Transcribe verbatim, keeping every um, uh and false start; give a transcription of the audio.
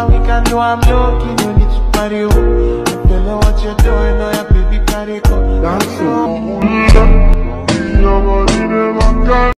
And we can do I'm looking, you need to party. I don't know what you're doing, no,